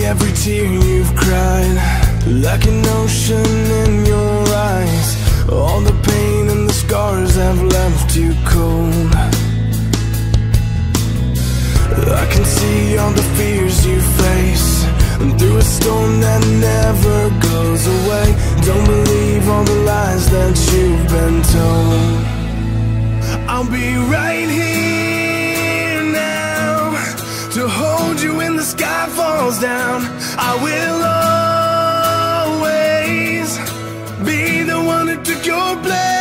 every tear you've cried, like an ocean in your eyes. All the pain and the scars have left you cold. I can see all the fears you face, and through a storm that never goes away. Don't believe all the lies that you've been told. I'll be right here now to hold you when the sky falls down. I will always be the one who took your place.